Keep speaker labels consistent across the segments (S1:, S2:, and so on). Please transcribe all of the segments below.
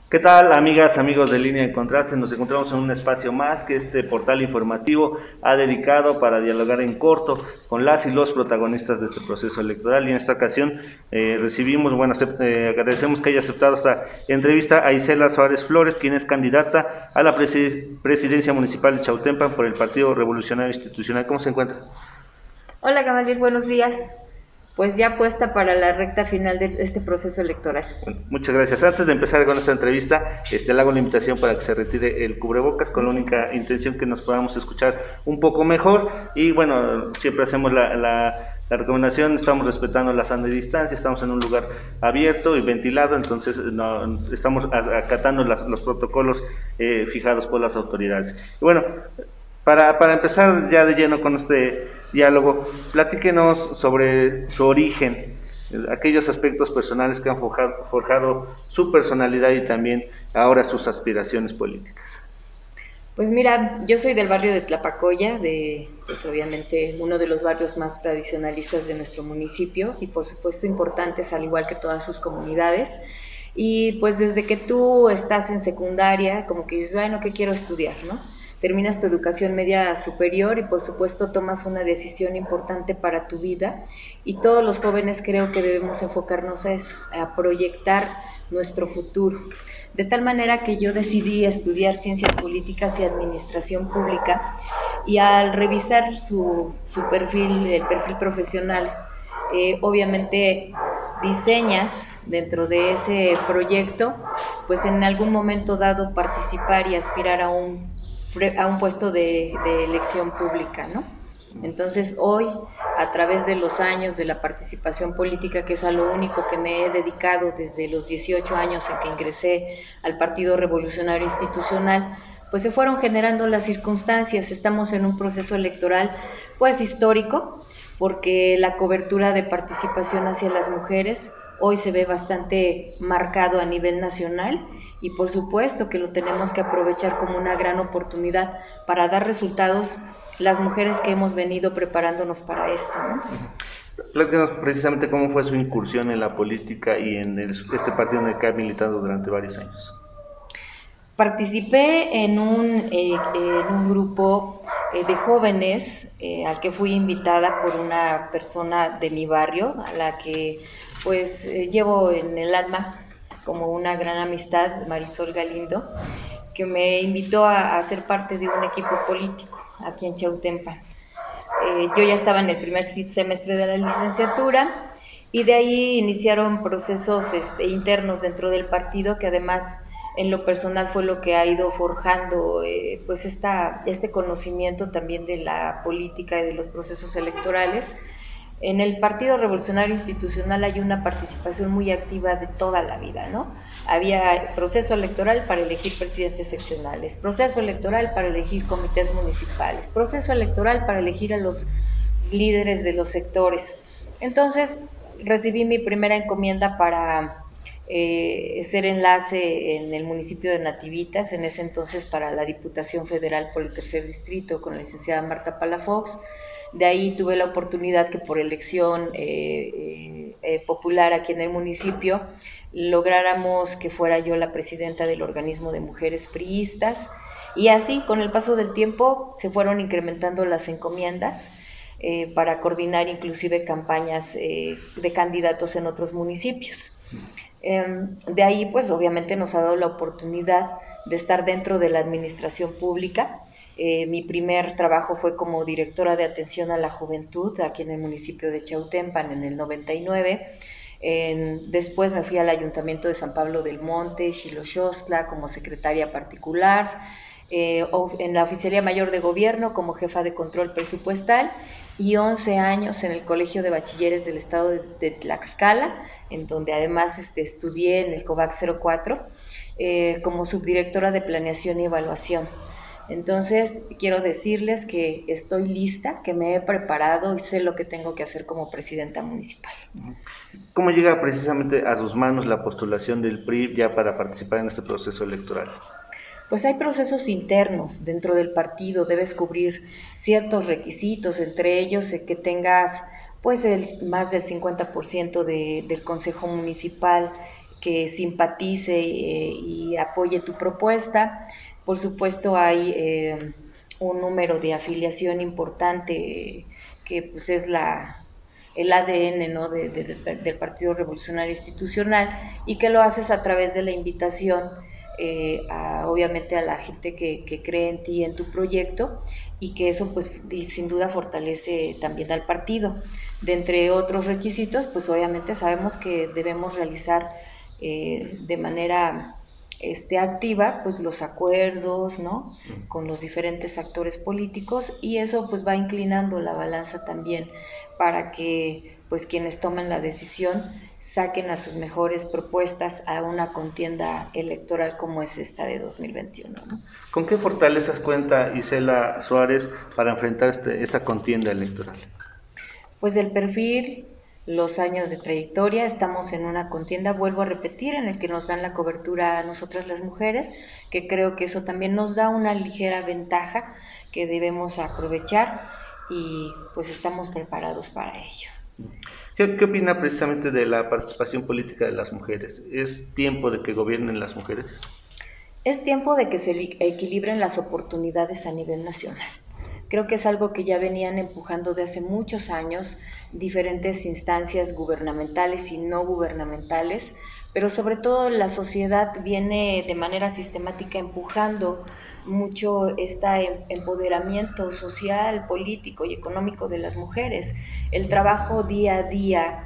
S1: ¿Qué tal, amigas, amigos de Línea de Contraste? Nos encontramos en un espacio más que este portal informativo ha dedicado para dialogar en corto con las y los protagonistas de este proceso electoral. Y en esta ocasión agradecemos que haya aceptado esta entrevista a Isela Suárez Flores, quien es candidata a la presidencia municipal de Chautempan por el Partido Revolucionario Institucional. ¿Cómo se encuentra?
S2: Hola Gamaliel, buenos días. Pues ya puesta para la recta final de este proceso electoral.
S1: Bueno, muchas gracias. Antes de empezar con esta entrevista, le hago la invitación para que se retire el cubrebocas con la única intención que nos podamos escuchar un poco mejor. Y bueno, siempre hacemos la recomendación, estamos respetando la sana distancia, estamos en un lugar abierto y ventilado, entonces no, estamos acatando los protocolos fijados por las autoridades. Y bueno, para empezar ya de lleno con este diálogo, platíquenos sobre su origen, aquellos aspectos personales que han forjado su personalidad y también ahora sus aspiraciones políticas.
S2: Pues mira, yo soy del barrio de Tlapacoya, pues obviamente uno de los barrios más tradicionalistas de nuestro municipio y por supuesto importantes al igual que todas sus comunidades. Y pues desde que tú estás en secundaria, como que dices, bueno, ¿qué quiero estudiar, no? Terminas tu educación media superior y por supuesto tomas una decisión importante para tu vida y todos los jóvenes creo que debemos enfocarnos a eso, a proyectar nuestro futuro. De tal manera que yo decidí estudiar ciencias políticas y administración pública y al revisar su perfil, el perfil profesional, obviamente diseñas dentro de ese proyecto, pues en algún momento dado participar y aspirar a un puesto de elección pública, ¿no? Entonces hoy, a través de los años de la participación política, que es a lo único que me he dedicado desde los 18 años en que ingresé al Partido Revolucionario Institucional, pues se fueron generando las circunstancias. Estamos en un proceso electoral pues histórico, porque la cobertura de participación hacia las mujeres hoy se ve bastante marcado a nivel nacional y por supuesto que lo tenemos que aprovechar como una gran oportunidad para dar resultados las mujeres que hemos venido preparándonos para esto, ¿no?
S1: Platícanos precisamente cómo fue su incursión en la política y en este partido en el que ha militado durante varios años.
S2: Participé en un grupo de jóvenes al que fui invitada por una persona de mi barrio, a la que pues llevo en el alma como una gran amistad, Marisol Galindo, que me invitó a ser parte de un equipo político aquí en Chautempan. Yo ya estaba en el primer semestre de la licenciatura y de ahí iniciaron procesos internos dentro del partido que además en lo personal fue lo que ha ido forjando pues este conocimiento también de la política y de los procesos electorales. En el Partido Revolucionario Institucional hay una participación muy activa de toda la vida, ¿no? Había proceso electoral para elegir presidentes seccionales, proceso electoral para elegir comités municipales, proceso electoral para elegir a los líderes de los sectores. Entonces recibí mi primera encomienda para ser enlace en el municipio de Nativitas, en ese entonces para la Diputación Federal por el Tercer Distrito con la licenciada Marta Palafox. De ahí tuve la oportunidad que por elección popular aquí en el municipio lográramos que fuera yo la presidenta del organismo de mujeres priistas y así con el paso del tiempo se fueron incrementando las encomiendas para coordinar inclusive campañas de candidatos en otros municipios. De ahí pues obviamente nos ha dado la oportunidad de estar dentro de la administración pública. Mi primer trabajo fue como directora de atención a la juventud aquí en el municipio de Chautempan en el 99. Después me fui al Ayuntamiento de San Pablo del Monte, Xiloxostla, como secretaria particular, en la Oficialía Mayor de Gobierno como jefa de control presupuestal y 11 años en el Colegio de Bachilleres del Estado de Tlaxcala, en donde además estudié en el COVAC 04 como subdirectora de planeación y evaluación. Entonces, quiero decirles que estoy lista, que me he preparado y sé lo que tengo que hacer como presidenta municipal.
S1: ¿Cómo llega precisamente a sus manos la postulación del PRI ya para participar en este proceso electoral?
S2: Pues hay procesos internos dentro del partido, debes cubrir ciertos requisitos, entre ellos que tengas pues más del 50% del consejo municipal que simpatice y apoye tu propuesta. Por supuesto hay un número de afiliación importante que pues es el ADN, ¿no? del Partido Revolucionario Institucional, y que lo haces a través de la invitación obviamente a la gente que cree en ti, en tu proyecto, y que eso pues sin duda fortalece también al partido. De entre otros requisitos, pues obviamente sabemos que debemos realizar de manera activa pues los acuerdos, ¿no? Con los diferentes actores políticos, y eso pues va inclinando la balanza también para que pues quienes tomen la decisión saquen a sus mejores propuestas a una contienda electoral como es esta de 2021, ¿no?
S1: ¿Con qué fortalezas cuenta Isela Suárez para enfrentar esta contienda electoral?
S2: Pues el perfil, los años de trayectoria, estamos en una contienda, vuelvo a repetir, en el que nos dan la cobertura a nosotras las mujeres, que creo que eso también nos da una ligera ventaja que debemos aprovechar, y pues estamos preparados para ello.
S1: ¿Qué opina precisamente de la participación política de las mujeres? ¿Es tiempo de que gobiernen las mujeres?
S2: Es tiempo de que se equilibren las oportunidades a nivel nacional. Creo que es algo que ya venían empujando de hace muchos años diferentes instancias gubernamentales y no gubernamentales, pero sobre todo la sociedad viene de manera sistemática empujando mucho este empoderamiento social, político y económico de las mujeres, el trabajo día a día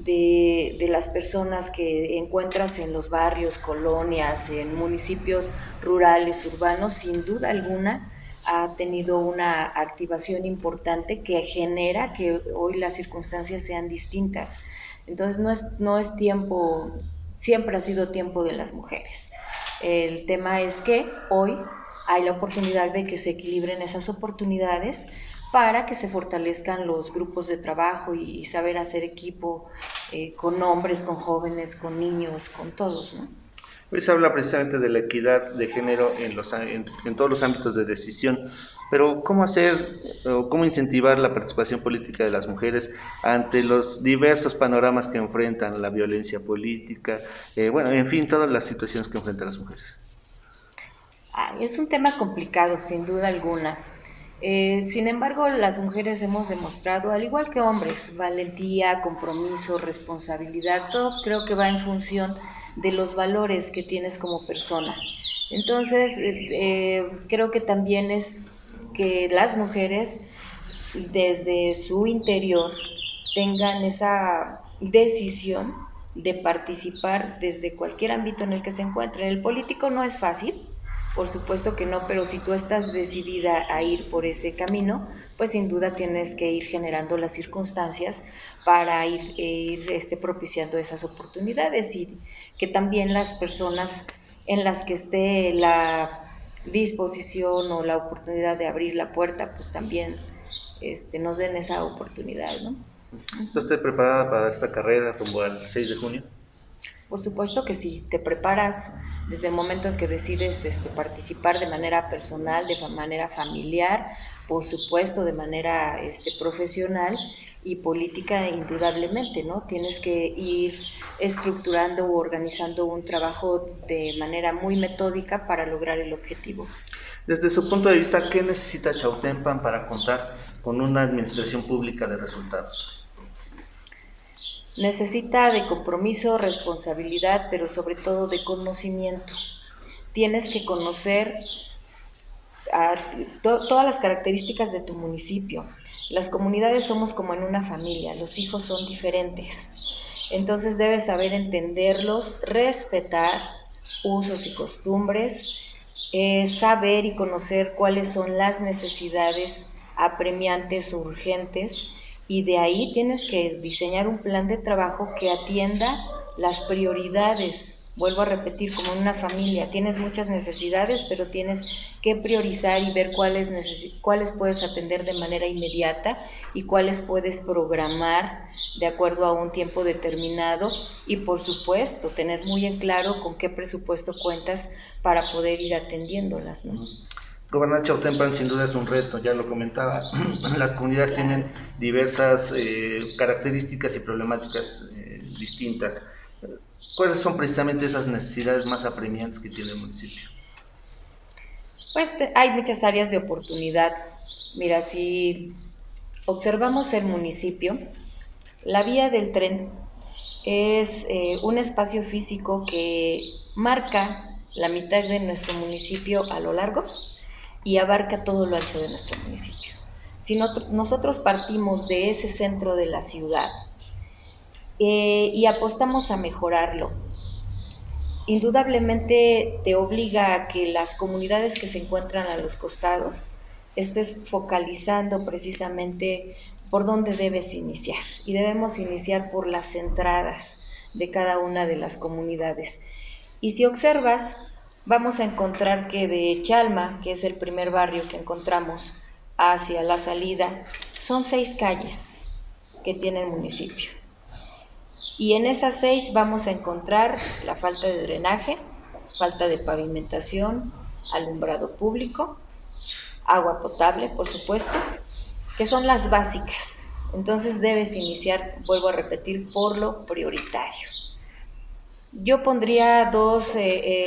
S2: de las personas que encuentras en los barrios, colonias, en municipios rurales, urbanos, sin duda alguna ha tenido una activación importante que genera que hoy las circunstancias sean distintas. Entonces no es tiempo, siempre ha sido tiempo de las mujeres. El tema es que hoy hay la oportunidad de que se equilibren esas oportunidades para que se fortalezcan los grupos de trabajo y saber hacer equipo con hombres, con jóvenes, con niños, con todos, ¿no?
S1: Hoy se habla precisamente de la equidad de género en todos los ámbitos de decisión, pero ¿cómo hacer o cómo incentivar la participación política de las mujeres ante los diversos panoramas que enfrentan la violencia política, bueno, en fin, todas las situaciones que enfrentan las mujeres?
S2: Es un tema complicado, sin duda alguna. Sin embargo, las mujeres hemos demostrado, al igual que hombres, valentía, compromiso, responsabilidad, todo creo que va en función de los valores que tienes como persona. Entonces, creo que también es que las mujeres desde su interior tengan esa decisión de participar desde cualquier ámbito en el que se encuentren. El político no es fácil, por supuesto que no, pero si tú estás decidida a ir por ese camino, pues sin duda tienes que ir generando las circunstancias para ir propiciando esas oportunidades, y que también las personas en las que esté la disposición o la oportunidad de abrir la puerta, pues también nos den esa oportunidad, ¿no?
S1: ¿Está usted preparada para esta carrera rumbo al 6 de junio?
S2: Por supuesto que sí, te preparas desde el momento en que decides participar de manera personal, de manera familiar, por supuesto de manera profesional y política indudablemente, ¿no? Tienes que ir estructurando o organizando un trabajo de manera muy metódica para lograr el objetivo.
S1: Desde su punto de vista, ¿qué necesita Chautempan para contar con una administración pública de resultados?
S2: Necesita de compromiso, responsabilidad, pero sobre todo de conocimiento. Tienes que conocer todas las características de tu municipio. Las comunidades somos como en una familia, los hijos son diferentes. Entonces debes saber entenderlos, respetar usos y costumbres, saber y conocer cuáles son las necesidades apremiantes o urgentes, y de ahí tienes que diseñar un plan de trabajo que atienda las prioridades. Vuelvo a repetir, como en una familia, tienes muchas necesidades, pero tienes que priorizar y ver cuáles puedes atender de manera inmediata y cuáles puedes programar de acuerdo a un tiempo determinado, y por supuesto tener muy en claro con qué presupuesto cuentas para poder ir atendiéndolas, ¿no?
S1: Gobernar Chautempan sin duda es un reto, ya lo comentaba. Las comunidades tienen diversas características y problemáticas distintas. ¿Cuáles son precisamente esas necesidades más apremiantes que tiene el municipio?
S2: Pues hay muchas áreas de oportunidad. Mira, si observamos el municipio, la vía del tren es un espacio físico que marca la mitad de nuestro municipio a lo largo y abarca todo lo ancho de nuestro municipio. Si nosotros partimos de ese centro de la ciudad y apostamos a mejorarlo, indudablemente te obliga a que las comunidades que se encuentran a los costados estés focalizando precisamente por dónde debes iniciar. Y debemos iniciar por las entradas de cada una de las comunidades. Y si observas, vamos a encontrar que de Chalma, que es el primer barrio que encontramos, hacia la salida, son 6 calles que tiene el municipio. Y en esas 6 vamos a encontrar la falta de drenaje, falta de pavimentación, alumbrado público, agua potable, por supuesto, que son las básicas. Entonces debes iniciar, vuelvo a repetir, por lo prioritario. Yo pondría dos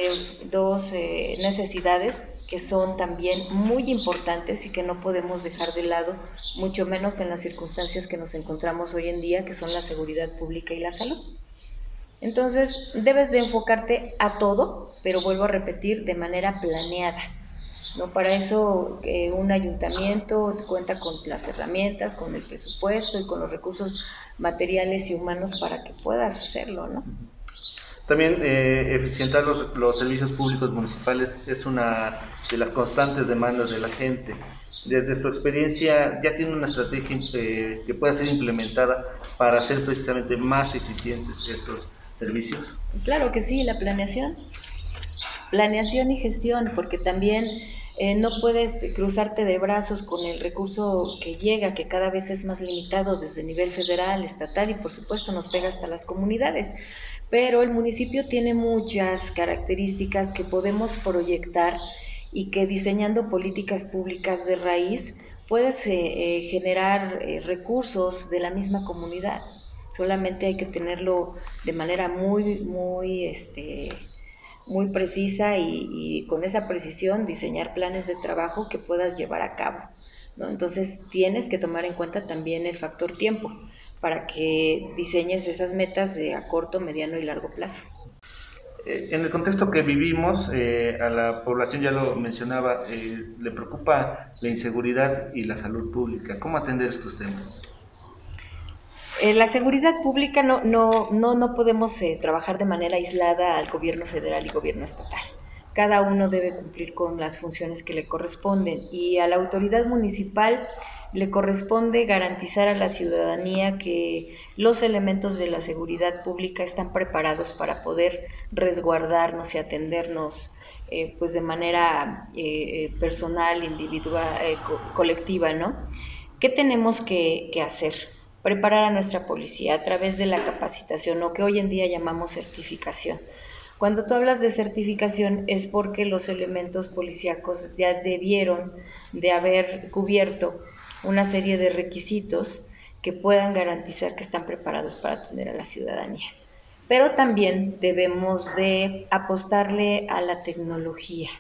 S2: necesidades que son también muy importantes y que no podemos dejar de lado, mucho menos en las circunstancias que nos encontramos hoy en día, que son la seguridad pública y la salud. Entonces, debes de enfocarte a todo, pero vuelvo a repetir, de manera planeada. ¿No? Para eso un ayuntamiento cuenta con las herramientas, con el presupuesto y con los recursos materiales y humanos para que puedas hacerlo, ¿no?
S1: También eficientar los servicios públicos municipales es una de las constantes demandas de la gente. Desde su experiencia, ¿ya tiene una estrategia que pueda ser implementada para hacer precisamente más eficientes estos servicios?
S2: Claro que sí, la planeación y gestión, porque también no puedes cruzarte de brazos con el recurso que llega, que cada vez es más limitado desde nivel federal, estatal y por supuesto nos pega hasta las comunidades. Pero el municipio tiene muchas características que podemos proyectar y que diseñando políticas públicas de raíz puedes generar recursos de la misma comunidad. Solamente hay que tenerlo de manera muy precisa y con esa precisión diseñar planes de trabajo que puedas llevar a cabo, ¿no? Entonces tienes que tomar en cuenta también el factor tiempo para que diseñes esas metas a corto, mediano y largo plazo.
S1: En el contexto que vivimos, a la población, ya lo mencionaba, le preocupa la inseguridad y la salud pública. ¿Cómo atender estos temas?
S2: La seguridad pública no podemos trabajar de manera aislada al gobierno federal y gobierno estatal. Cada uno debe cumplir con las funciones que le corresponden y a la autoridad municipal le corresponde garantizar a la ciudadanía que los elementos de la seguridad pública están preparados para poder resguardarnos y atendernos pues de manera personal, individual, colectiva, ¿no? ¿Qué tenemos que hacer? Preparar a nuestra policía a través de la capacitación, o que hoy en día llamamos certificación. Cuando tú hablas de certificación es porque los elementos policíacos ya debieron de haber cubierto una serie de requisitos que puedan garantizar que están preparados para atender a la ciudadanía. Pero también debemos de apostarle a la tecnología.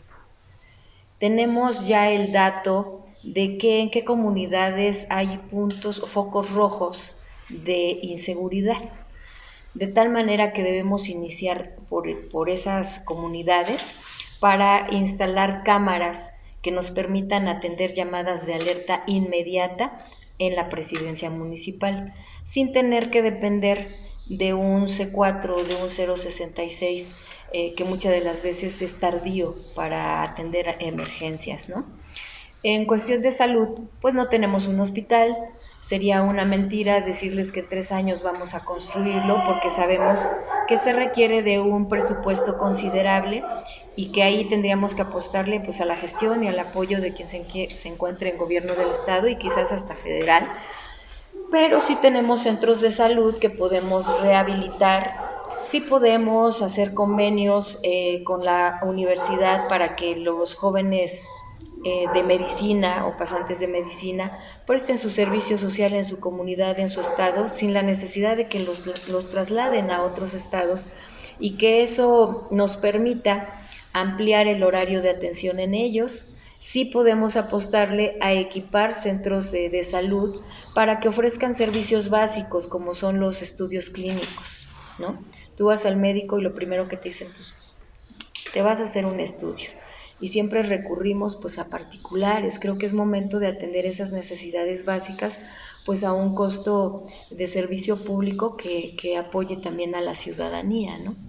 S2: Tenemos ya el dato de que en qué comunidades hay puntos o focos rojos de inseguridad, de tal manera que debemos iniciar por esas comunidades para instalar cámaras que nos permitan atender llamadas de alerta inmediata en la presidencia municipal, sin tener que depender de un C4 o de un 066, que muchas de las veces es tardío para atender emergencias, ¿no? En cuestión de salud, pues no tenemos un hospital, sería una mentira decirles que en 3 años vamos a construirlo porque sabemos que se requiere de un presupuesto considerable y que ahí tendríamos que apostarle pues a la gestión y al apoyo de quien se encuentre en gobierno del estado y quizás hasta federal, pero sí tenemos centros de salud que podemos rehabilitar. Sí podemos hacer convenios con la universidad para que los jóvenes de medicina o pasantes de medicina presten su servicio social en su comunidad, en su estado, sin la necesidad de que los trasladen a otros estados, y que eso nos permita ampliar el horario de atención en ellos. Sí podemos apostarle a equipar centros de salud para que ofrezcan servicios básicos como son los estudios clínicos, ¿no? Tú vas al médico y lo primero que te dicen, pues, te vas a hacer un estudio. Y siempre recurrimos pues a particulares. Creo que es momento de atender esas necesidades básicas pues a un costo de servicio público que apoye también a la ciudadanía, ¿no?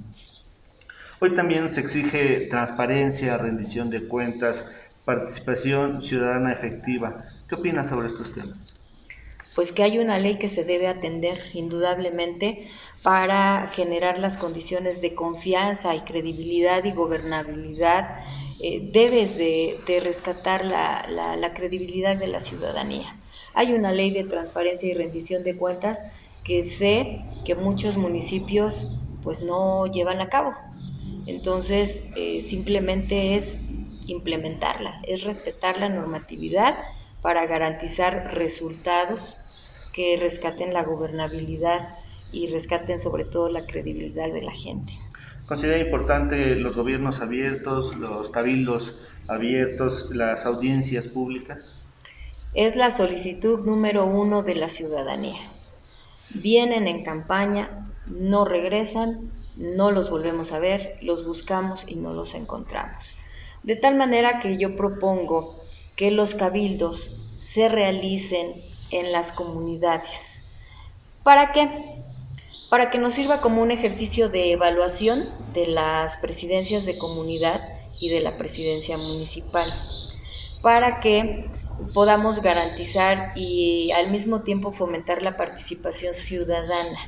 S1: Hoy también se exige transparencia, rendición de cuentas, participación ciudadana efectiva. ¿Qué opinas sobre estos temas?
S2: Pues que hay una ley que se debe atender indudablemente para generar las condiciones de confianza y credibilidad y gobernabilidad. Debes de rescatar la credibilidad de la ciudadanía. Hay una ley de transparencia y rendición de cuentas que sé que muchos municipios pues no llevan a cabo. Entonces, simplemente es implementarla, es respetar la normatividad para garantizar resultados que rescaten la gobernabilidad y rescaten sobre todo la credibilidad de la gente.
S1: ¿Considera importante los gobiernos abiertos, los cabildos abiertos, las audiencias públicas?
S2: Es la solicitud número 1 de la ciudadanía. Vienen en campaña, no regresan, no los volvemos a ver, los buscamos y no los encontramos. De tal manera que yo propongo que los cabildos se realicen en las comunidades. ¿Para qué? Para que nos sirva como un ejercicio de evaluación de las presidencias de comunidad y de la presidencia municipal, para que podamos garantizar y al mismo tiempo fomentar la participación ciudadana.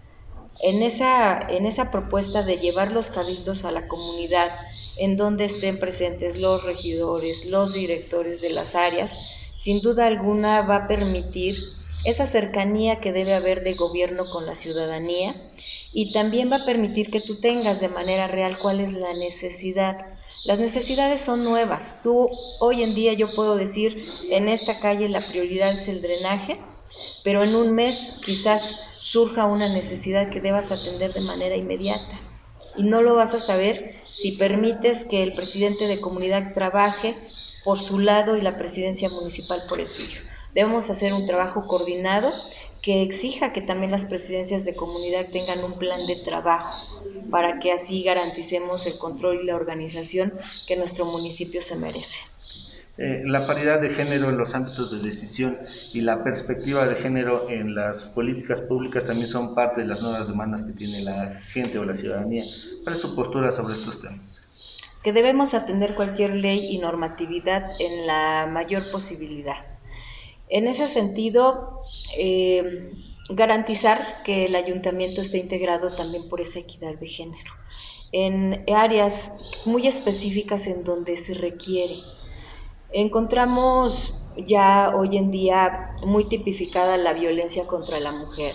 S2: En esa propuesta de llevar los cabildos a la comunidad, en donde estén presentes los regidores, los directores de las áreas, sin duda alguna va a permitir esa cercanía que debe haber de gobierno con la ciudadanía, y también va a permitir que tú tengas de manera real cuál es la necesidad. Las necesidades son nuevas. Tú, hoy en día yo puedo decir, en esta calle la prioridad es el drenaje, pero en un mes quizás surja una necesidad que debas atender de manera inmediata. Y no lo vas a saber si permites que el presidente de comunidad trabaje por su lado y la presidencia municipal por el suyo. Debemos hacer un trabajo coordinado que exija que también las presidencias de comunidad tengan un plan de trabajo para que así garanticemos el control y la organización que nuestro municipio se merece.
S1: La paridad de género en los ámbitos de decisión y la perspectiva de género en las políticas públicas también son parte de las nuevas demandas que tiene la gente o la ciudadanía. ¿Cuál es su postura sobre estos temas?
S2: Que debemos atender cualquier ley y normatividad en la mayor posibilidad. En ese sentido, garantizar que el ayuntamiento esté integrado también por esa equidad de género, en áreas muy específicas en donde se requiere. Encontramos ya hoy en día muy tipificada la violencia contra la mujer,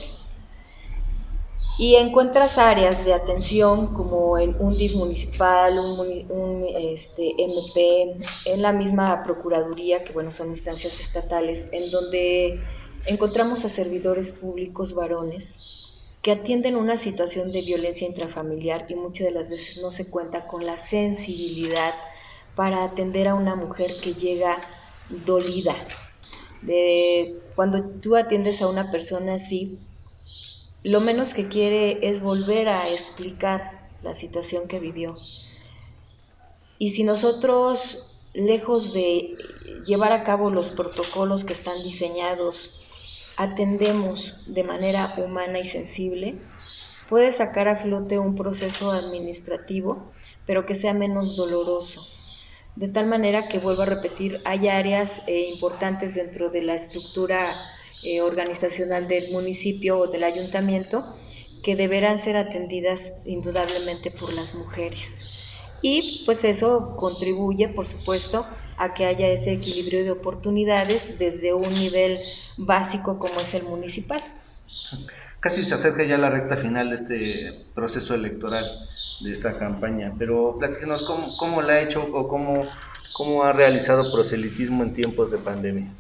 S2: y encuentras áreas de atención como en un DIF municipal, un MP, en la misma Procuraduría, que bueno, son instancias estatales, en donde encontramos a servidores públicos varones que atienden una situación de violencia intrafamiliar, y muchas de las veces no se cuenta con la sensibilidad para atender a una mujer que llega dolida. Cuando tú atiendes a una persona así, lo menos que quiere es volver a explicar la situación que vivió. Y si nosotros, lejos de llevar a cabo los protocolos que están diseñados, atendemos de manera humana y sensible, puede sacar a flote un proceso administrativo, pero que sea menos doloroso. De tal manera que, vuelvo a repetir, hay áreas importantes dentro de la estructura organizacional del municipio o del ayuntamiento que deberán ser atendidas indudablemente por las mujeres. Y pues eso contribuye, por supuesto, a que haya ese equilibrio de oportunidades desde un nivel básico como es el municipal.
S1: Casi se acerca ya la recta final de este proceso electoral, de esta campaña, pero platíquenos cómo la ha hecho o cómo ha realizado proselitismo en tiempos de pandemia.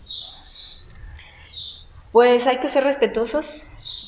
S2: Pues hay que ser respetuosos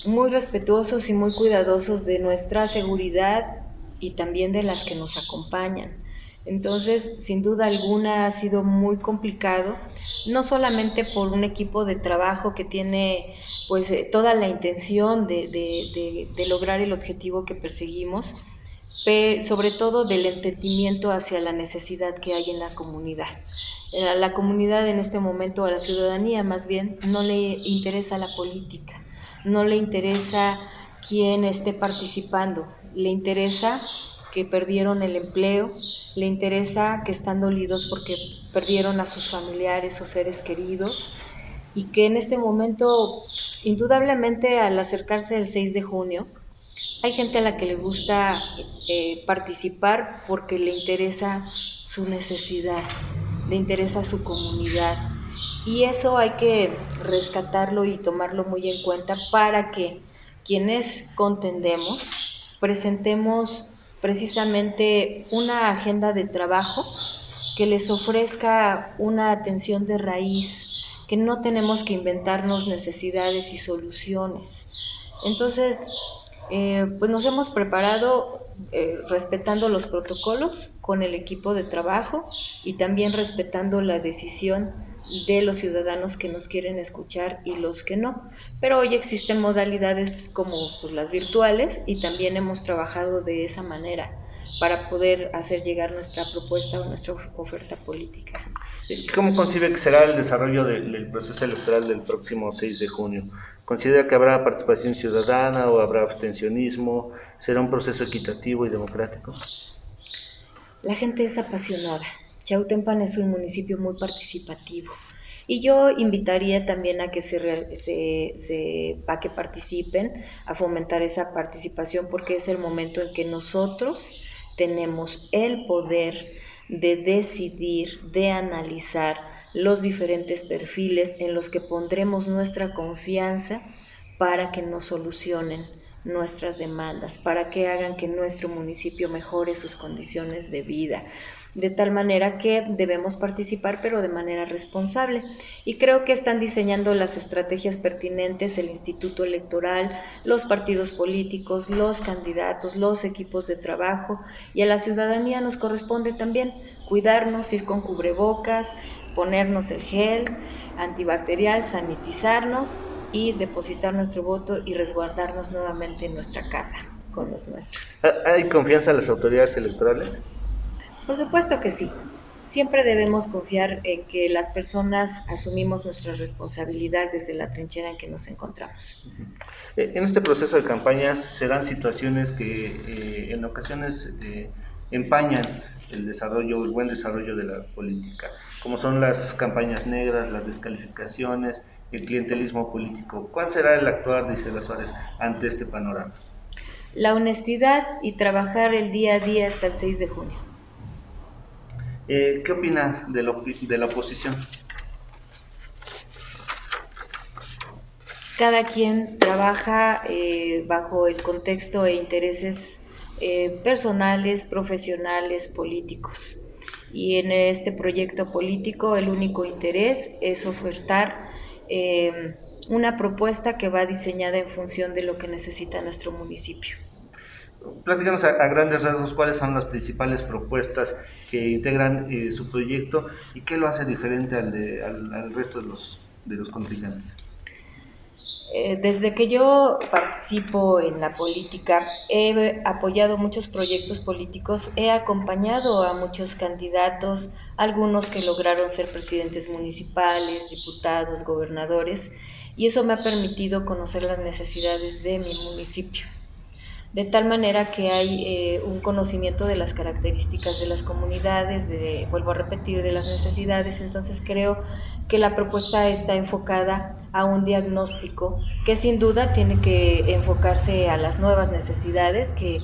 S2: y muy cuidadosos de nuestra seguridad y también de las que nos acompañan. Entonces, sin duda alguna ha sido muy complicado, no solamente por un equipo de trabajo que tiene pues toda la intención de lograr el objetivo que perseguimos, pero sobre todo del entendimiento hacia la necesidad que hay en la comunidad. A la comunidad en este momento, a la ciudadanía más bien, no le interesa la política, no le interesa quién esté participando, le interesa que perdieron el empleo, le interesa que están dolidos porque perdieron a sus familiares o seres queridos y que en este momento, indudablemente al acercarse el 6 de junio, hay gente a la que le gusta participar porque le interesa su necesidad, le interesa su comunidad y eso hay que rescatarlo y tomarlo muy en cuenta para que quienes contendemos presentemos precisamente una agenda de trabajo que les ofrezca una atención de raíz, que no tenemos que inventarnos necesidades y soluciones. Entonces, pues nos hemos preparado respetando los protocolos con el equipo de trabajo y también respetando la decisión de los ciudadanos que nos quieren escuchar y los que no. Pero hoy existen modalidades como pues, las virtuales y también hemos trabajado de esa manera para poder hacer llegar nuestra propuesta o nuestra oferta política.
S1: ¿Cómo concibe que será el desarrollo del proceso electoral del próximo 6 de junio? ¿Considera que habrá participación ciudadana o habrá abstencionismo? ¿Será un proceso equitativo y democrático?
S2: La gente es apasionada. Chautempan es un municipio muy participativo y yo invitaría también a que a que participen, a fomentar esa participación porque es el momento en que nosotros tenemos el poder de decidir, de analizar los diferentes perfiles en los que pondremos nuestra confianza para que nos solucionen nuestras demandas, para que hagan que nuestro municipio mejore sus condiciones de vida, de tal manera que debemos participar, pero de manera responsable. Y creo que están diseñando las estrategias pertinentes el Instituto Electoral, los partidos políticos, los candidatos, los equipos de trabajo, y a la ciudadanía nos corresponde también cuidarnos, ir con cubrebocas, ponernos el gel antibacterial, sanitizarnos y depositar nuestro voto y resguardarnos nuevamente en nuestra casa con los nuestros.
S1: ¿Hay confianza en las autoridades electorales?
S2: Por supuesto que sí. Siempre debemos confiar en que las personas asumimos nuestra responsabilidad desde la trinchera en que nos encontramos.
S1: En este proceso de campañas se dan situaciones que en ocasiones empañan el buen desarrollo de la política, como son las campañas negras, las descalificaciones, el clientelismo político. ¿Cuál será el actuar de Isela Suárez ante este panorama?
S2: La honestidad y trabajar el día a día hasta el 6 de junio.
S1: ¿Qué opinas de la oposición?
S2: Cada quien trabaja bajo el contexto e intereses personales, profesionales, políticos. Y en este proyecto político el único interés es ofertar una propuesta que va diseñada en función de lo que necesita nuestro municipio.
S1: Platícanos a grandes rasgos cuáles son las principales propuestas que integran su proyecto y qué lo hace diferente al resto de los contrincantes.
S2: Desde que yo participo en la política, he apoyado muchos proyectos políticos, he acompañado a muchos candidatos, algunos que lograron ser presidentes municipales, diputados, gobernadores, y eso me ha permitido conocer las necesidades de mi municipio. De tal manera que hay un conocimiento de las características de las comunidades, vuelvo a repetir, de las necesidades. Entonces creo que la propuesta está enfocada a un diagnóstico que sin duda tiene que enfocarse a las nuevas necesidades que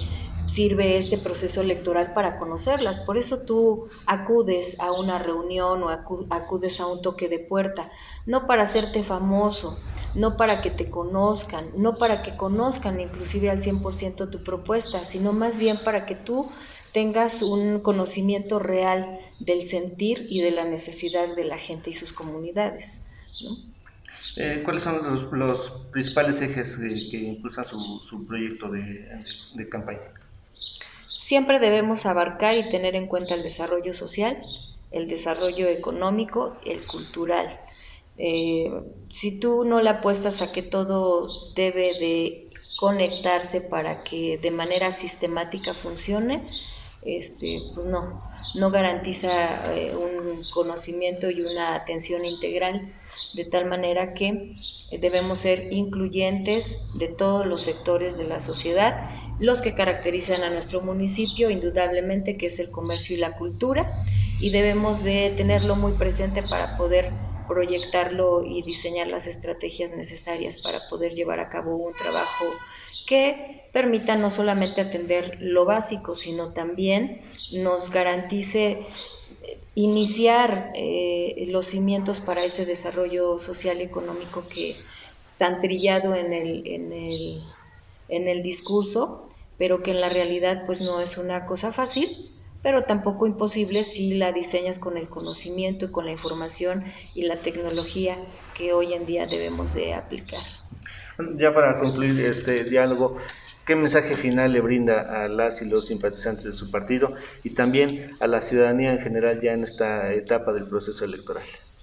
S2: sirve este proceso electoral para conocerlas. Por eso tú acudes a una reunión o acudes a un toque de puerta, no para hacerte famoso, no para que te conozcan, no para que conozcan inclusive al 100% tu propuesta, sino más bien para que tú tengas un conocimiento real del sentir y de la necesidad de la gente y sus comunidades, ¿no?
S1: ¿Cuáles son los principales ejes que impulsan su proyecto de campaña?
S2: Siempre debemos abarcar y tener en cuenta el desarrollo social, el desarrollo económico, el cultural. Si tú no le apuestas a que todo debe de conectarse para que de manera sistemática funcione, pues no garantiza un conocimiento y una atención integral, de tal manera que debemos ser incluyentes de todos los sectores de la sociedad, los que caracterizan a nuestro municipio, indudablemente, que es el comercio y la cultura, y debemos de tenerlo muy presente para poder proyectarlo y diseñar las estrategias necesarias para poder llevar a cabo un trabajo que permita no solamente atender lo básico, sino también nos garantice iniciar los cimientos para ese desarrollo social y económico que tan trillado en el discurso, pero que en la realidad pues no es una cosa fácil, pero tampoco imposible si la diseñas con el conocimiento y con la información y la tecnología que hoy en día debemos de aplicar.
S1: Ya para concluir este diálogo, ¿qué mensaje final le brinda a las y los simpatizantes de su partido y también a la ciudadanía en general ya en esta etapa del proceso electoral?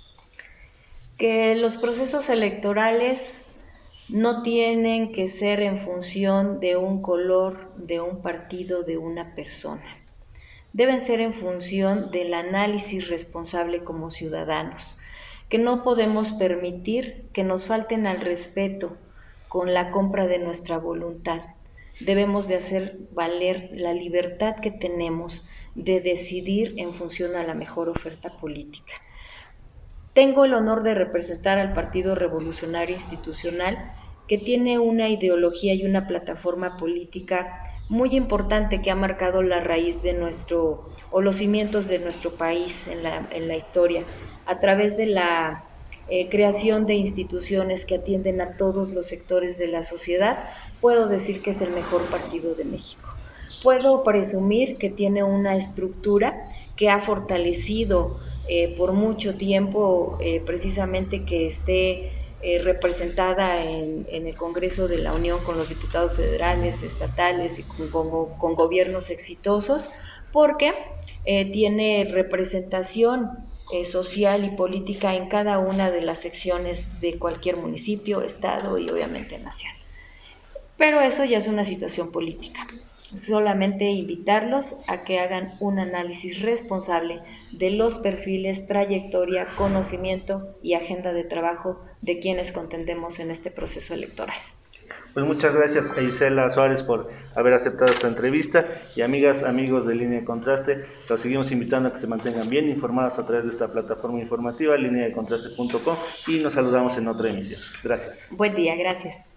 S2: Que los procesos electorales no tienen que ser en función de un color, de un partido, de una persona. Deben ser en función del análisis responsable como ciudadanos, que no podemos permitir que nos falten al respeto con la compra de nuestra voluntad. Debemos de hacer valer la libertad que tenemos de decidir en función a la mejor oferta política. Tengo el honor de representar al Partido Revolucionario Institucional, que tiene una ideología y una plataforma política muy importante que ha marcado la raíz de los cimientos de nuestro país en la historia, a través de la creación de instituciones que atienden a todos los sectores de la sociedad. Puedo decir que es el mejor partido de México. Puedo presumir que tiene una estructura que ha fortalecido por mucho tiempo precisamente que esté representada en el Congreso de la Unión con los diputados federales, estatales y con gobiernos exitosos, porque tiene representación social y política en cada una de las secciones de cualquier municipio, estado y obviamente nación. Pero eso ya es una situación política. Solamente invitarlos a que hagan un análisis responsable de los perfiles, trayectoria, conocimiento y agenda de trabajo de quienes contendemos en este proceso electoral.
S1: Pues muchas gracias a Isela Suárez por haber aceptado esta entrevista, y amigas, amigos de Línea de Contraste, los seguimos invitando a que se mantengan bien informados a través de esta plataforma informativa, lineadecontraste.com, y nos saludamos en otra emisión. Gracias.
S2: Buen día, gracias.